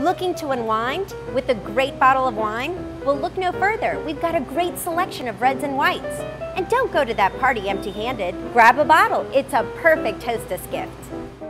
Looking to unwind with a great bottle of wine? Well, look no further. We've got a great selection of reds and whites. And don't go to that party empty-handed. Grab a bottle. It's a perfect hostess gift.